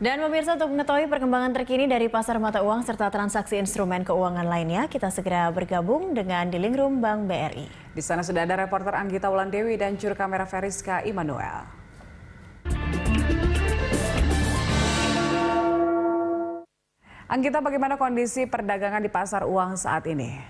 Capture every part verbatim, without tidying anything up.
Dan pemirsa, untuk mengetahui perkembangan terkini dari pasar mata uang serta transaksi instrumen keuangan lainnya, kita segera bergabung dengan Dealing Room Bank B R I. Di sana sudah ada reporter Anggita Wulandewi dan juru kamera Veriska Immanuel. Anggita, bagaimana kondisi perdagangan di pasar uang saat ini?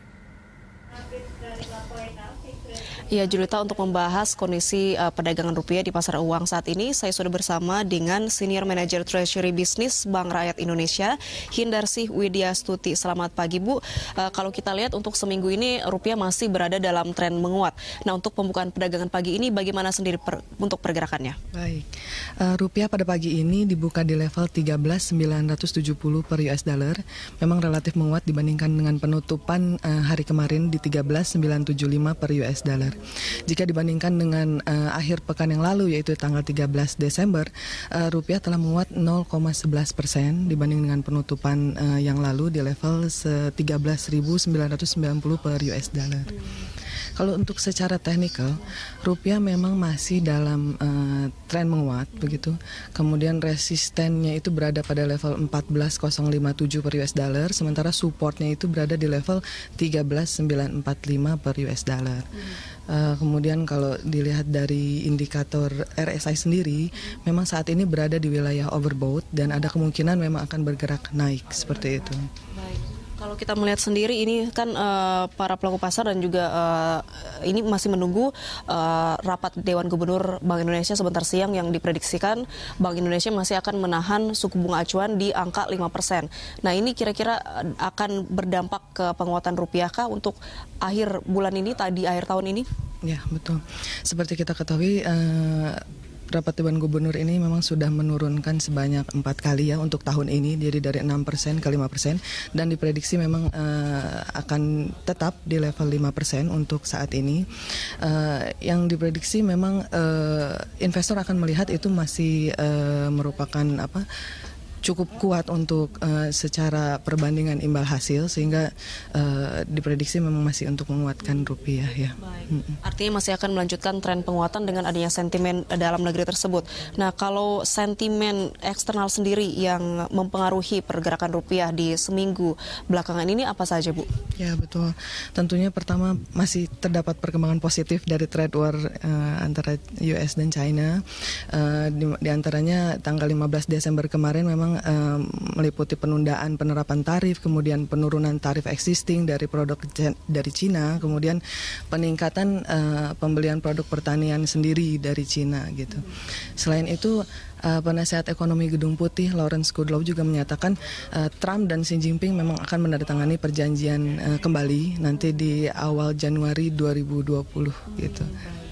Ya, Julita, untuk membahas kondisi uh, perdagangan rupiah di pasar uang saat ini, saya sudah bersama dengan Senior Manager Treasury Business Bank Rakyat Indonesia, Hindarsih Widya Stuti. Selamat pagi, Bu. Uh, kalau kita lihat untuk seminggu ini rupiah masih berada dalam tren menguat. Nah, untuk pembukaan perdagangan pagi ini, bagaimana sendiri per, untuk pergerakannya? Baik, uh, rupiah pada pagi ini dibuka di level tiga belas sembilan ratus tujuh puluh per U S dollar. Memang relatif menguat dibandingkan dengan penutupan uh, hari kemarin di tiga belas sembilan ratus tujuh puluh lima per U S dollar. Jika dibandingkan dengan uh, akhir pekan yang lalu, yaitu tanggal tiga belas Desember, uh, rupiah telah menguat nol koma sebelas persen dibanding dengan penutupan uh, yang lalu di level tiga belas ribu sembilan ratus sembilan puluh per U S dollar. Kalau untuk secara teknikal, rupiah memang masih dalam uh, tren menguat begitu. Kemudian resistennya itu berada pada level empat belas nol lima tujuh per U S dollar, sementara supportnya itu berada di level tiga belas sembilan ratus empat puluh lima per U S dollar. Uh, kemudian kalau dilihat dari indikator R S I sendiri, memang saat ini berada di wilayah overbought dan ada kemungkinan memang akan bergerak naik seperti itu. Baik. Kalau kita melihat sendiri ini kan uh, para pelaku pasar dan juga uh, ini masih menunggu uh, rapat Dewan Gubernur Bank Indonesia sebentar siang yang diprediksikan Bank Indonesia masih akan menahan suku bunga acuan di angka lima persen. Nah, ini kira-kira akan berdampak ke penguatan rupiah kah untuk akhir bulan ini, tadi akhir tahun ini? Ya, betul. Seperti kita ketahui, uh, rapat Dewan Gubernur ini memang sudah menurunkan sebanyak empat kali ya untuk tahun ini, jadi dari enam persen ke lima persen, dan diprediksi memang uh, akan tetap di level lima persen untuk saat ini. Uh, yang diprediksi memang uh, investor akan melihat itu masih uh, merupakan apa? cukup kuat untuk uh, secara perbandingan imbal hasil, sehingga uh, diprediksi memang masih untuk menguatkan rupiah ya. Baik. Artinya masih akan melanjutkan tren penguatan dengan adanya sentimen dalam negeri tersebut. Nah, kalau sentimen eksternal sendiri yang mempengaruhi pergerakan rupiah di seminggu belakangan ini apa saja, Bu? Ya, betul. Tentunya pertama masih terdapat perkembangan positif dari trade war uh, antara U S dan China. Uh, di, di antaranya tanggal lima belas Desember kemarin memang uh, meliputi penundaan penerapan tarif, kemudian penurunan tarif existing dari produk dari Cina, kemudian peningkatan uh, pembelian produk pertanian sendiri dari Cina gitu. Selain itu, Uh, Penasehat Ekonomi Gedung Putih Lawrence Kudlow juga menyatakan uh, Trump dan Xi Jinping memang akan menandatangani perjanjian uh, kembali nanti di awal Januari dua ribu dua puluh gitu.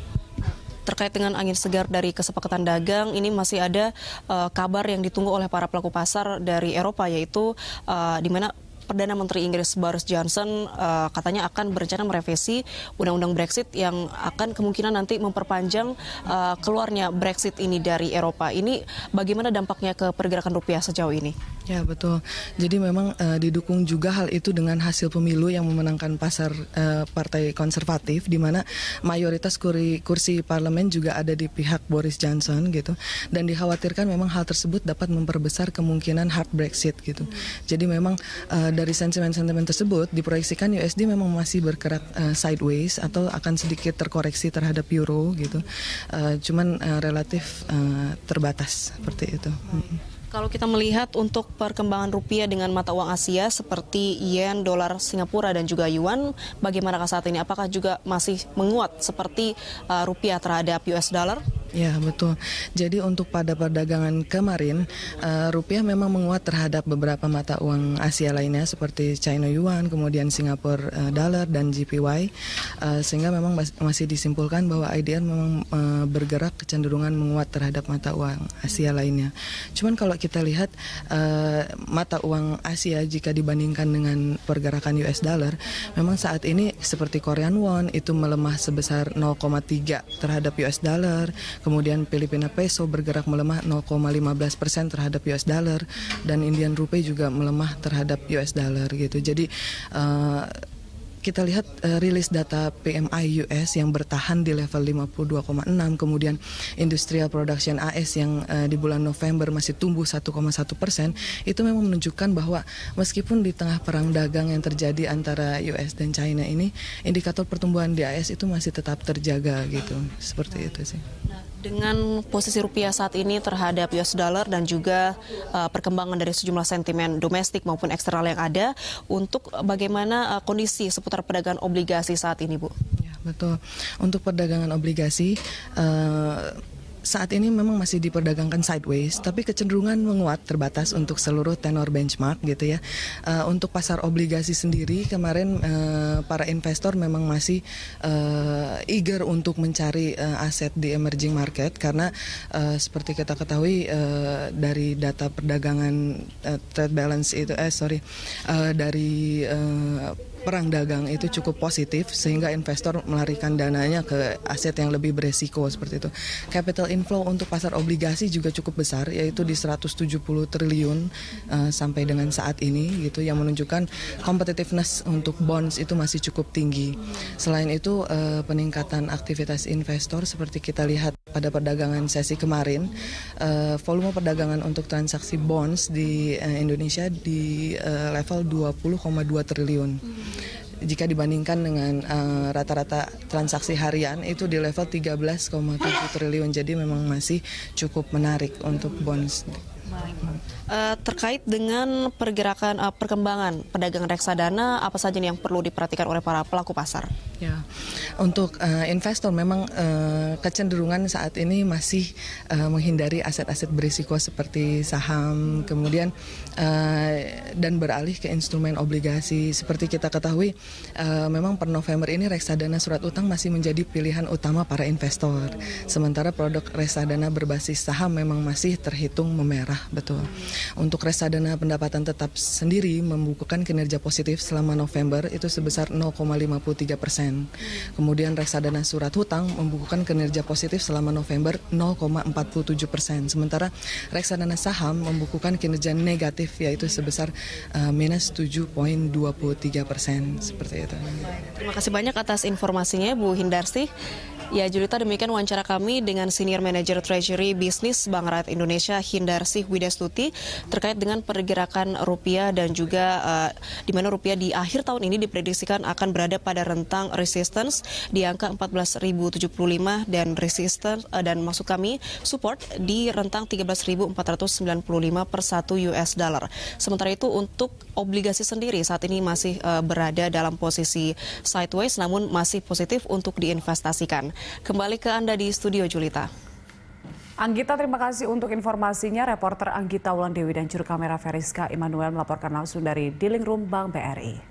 Terkait dengan angin segar dari kesepakatan dagang, ini masih ada uh, kabar yang ditunggu oleh para pelaku pasar dari Eropa, yaitu uh, di mana Perdana Menteri Inggris Boris Johnson uh, katanya akan berencana merevisi undang-undang Brexit yang akan kemungkinan nanti memperpanjang uh, keluarnya Brexit ini dari Eropa. Ini bagaimana dampaknya ke pergerakan rupiah sejauh ini? Ya, betul. Jadi memang uh, didukung juga hal itu dengan hasil pemilu yang memenangkan pasar uh, partai konservatif, di mana mayoritas kursi, kursi parlemen juga ada di pihak Boris Johnson gitu, dan dikhawatirkan memang hal tersebut dapat memperbesar kemungkinan hard Brexit gitu. Hmm. Jadi memang uh, dari sentimen-sentimen tersebut diproyeksikan U S D memang masih bergerak uh, sideways atau akan sedikit terkoreksi terhadap euro gitu. Uh, cuman uh, relatif uh, terbatas seperti itu. Hmm. Kalau kita melihat untuk perkembangan rupiah dengan mata uang Asia seperti yen, dolar Singapura dan juga yuan, bagaimana saat ini? Apakah juga masih menguat seperti uh, rupiah terhadap U S dollar? Ya, betul. Jadi untuk pada perdagangan kemarin, uh, rupiah memang menguat terhadap beberapa mata uang Asia lainnya seperti China Yuan, kemudian Singapore uh, Dollar dan J P Y, uh, sehingga memang mas masih disimpulkan bahwa I D R memang uh, bergerak kecenderungan menguat terhadap mata uang Asia lainnya. Cuman kalau kita lihat uh, mata uang Asia jika dibandingkan dengan pergerakan U S Dollar, memang saat ini seperti Korean Won itu melemah sebesar nol koma tiga terhadap U S Dollar. Kemudian Filipina Peso bergerak melemah nol koma lima belas persen terhadap U S Dollar, dan Indian Rupee juga melemah terhadap U S Dollar gitu. Jadi uh, kita lihat uh, rilis data P M I U S yang bertahan di level lima puluh dua koma enam, kemudian Industrial Production A S yang uh, di bulan November masih tumbuh satu koma satu persen, itu memang menunjukkan bahwa meskipun di tengah perang dagang yang terjadi antara U S dan China ini, indikator pertumbuhan di A S itu masih tetap terjaga gitu, seperti itu sih. Nah, dengan posisi rupiah saat ini terhadap U S dollar dan juga uh, perkembangan dari sejumlah sentimen domestik maupun eksternal yang ada, untuk bagaimana uh, kondisi seputar perdagangan obligasi saat ini, Bu? Ya, betul. Untuk perdagangan obligasi, uh, saat ini memang masih diperdagangkan sideways, tapi kecenderungan menguat terbatas untuk seluruh tenor benchmark gitu ya. Uh, untuk pasar obligasi sendiri kemarin uh, para investor memang masih uh, eager untuk mencari uh, aset di emerging market karena uh, seperti kita ketahui uh, dari data perdagangan uh, trade balance itu eh sorry uh, dari uh, perang dagang itu cukup positif sehingga investor melarikan dananya ke aset yang lebih beresiko seperti itu. Capital inflow untuk pasar obligasi juga cukup besar, yaitu di seratus tujuh puluh triliun uh, sampai dengan saat ini gitu, yang menunjukkan competitiveness untuk bonds itu masih cukup tinggi. Selain itu uh, peningkatan aktivitas investor seperti kita lihat pada perdagangan sesi kemarin, uh, volume perdagangan untuk transaksi bonds di uh, Indonesia di uh, level dua puluh koma dua triliun. Jika dibandingkan dengan uh, rata-rata transaksi harian itu di level tiga belas koma tujuh triliun, jadi memang masih cukup menarik untuk bonds. Uh, terkait dengan pergerakan uh, perkembangan perdagangan reksadana, apa saja nih yang perlu diperhatikan oleh para pelaku pasar? Ya, untuk uh, investor memang uh, kecenderungan saat ini masih uh, menghindari aset-aset berisiko seperti saham, kemudian uh, dan beralih ke instrumen obligasi. Seperti kita ketahui, uh, memang per November ini reksadana surat utang masih menjadi pilihan utama para investor. Sementara produk reksadana berbasis saham memang masih terhitung memerah, betul. Untuk reksadana pendapatan tetap sendiri membukukan kinerja positif selama November itu sebesar nol koma lima puluh tiga persen. Kemudian reksadana surat hutang membukukan kinerja positif selama November nol koma empat puluh tujuh persen. Sementara reksadana saham membukukan kinerja negatif yaitu sebesar uh, minus tujuh koma dua tiga persen. Seperti itu. Terima kasih banyak atas informasinya, Bu Hindarsih. Ya, Julita, demikian wawancara kami dengan Senior Manager Treasury Bisnis Bank Rakyat Indonesia Hindarsih Widastuti terkait dengan pergerakan rupiah dan juga uh, di mana rupiah di akhir tahun ini diprediksikan akan berada pada rentang resistance di angka empat belas ribu tujuh puluh lima dan resistance uh, dan maksud kami support di rentang tiga belas ribu empat ratus sembilan puluh lima per satu U S dollar. Sementara itu untuk obligasi sendiri saat ini masih uh, berada dalam posisi sideways namun masih positif untuk diinvestasikan. Kembali ke Anda di studio, Julita. Anggita, terima kasih untuk informasinya. Reporter Anggita Wulandewi dan juru kamera Veriska Immanuel melaporkan langsung dari Dealing Room Bank B R I.